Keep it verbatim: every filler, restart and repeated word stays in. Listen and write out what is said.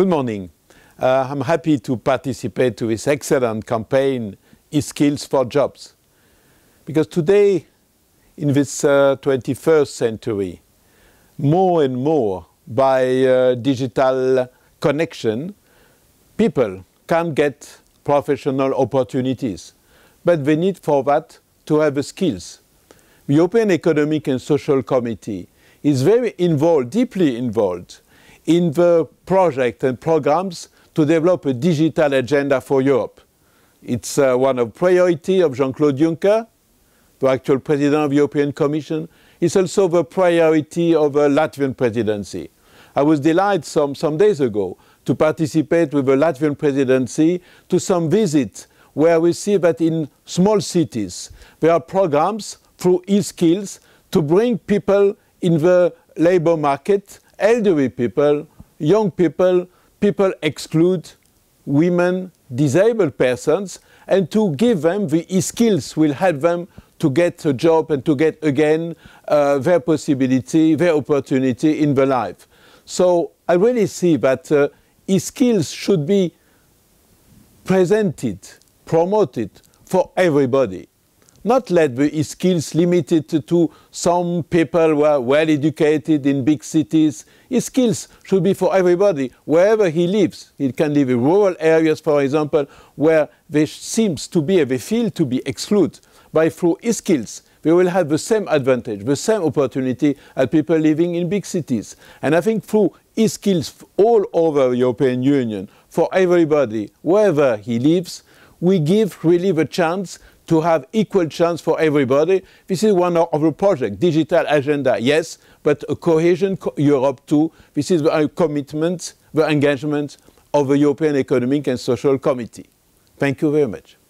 Good morning. Uh, I'm happy to participate to this excellent campaign, E-Skills for Jobs. Because today, in this uh, twenty-first century, more and more by uh, digital connection, people can get professional opportunities. But they need for that to have the skills. The European Economic and Social Committee is very involved, deeply involved, in the project and programs to develop a digital agenda for Europe. It's uh, one of priority of Jean-Claude Juncker, the actual president of the European Commission. It's also the priority of the Latvian presidency. I was delighted some, some days ago to participate with the Latvian presidency to some visits where we see that in small cities there are programs through e-skills to bring people in the labor market, elderly people, young people, people excluded, women, disabled persons, and to give them the e-skills will help them to get a job and to get again uh, their possibility, their opportunity in their life. So I really see that uh, e-skills should be presented, promoted for everybody. Not let the e-skills limited to, to some people who are well educated in big cities. E-skills should be for everybody, wherever he lives. He can live in rural areas, for example, where there seems to be, they feel to be excluded. By through e-skills, they will have the same advantage, the same opportunity as people living in big cities. And I think through e-skills all over the European Union, for everybody, wherever he lives, we give really the chance to have equal chance for everybody. This is one of the projects. Digital agenda, yes, but a cohesion Europe too. This is the commitment, the engagement of the European Economic and Social Committee. Thank you very much.